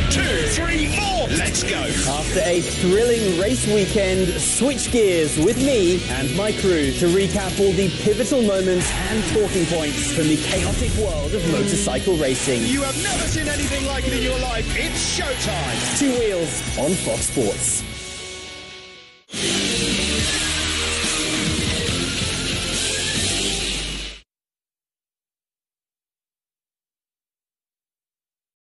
2, 3, 4. Let's go. After a thrilling race weekend, switch gears with me and my crew to recap all the pivotal moments and talking points from the chaotic world of motorcycle racing. You have never seen anything like it in your life. It's showtime. Two Wheels on Fox Sports.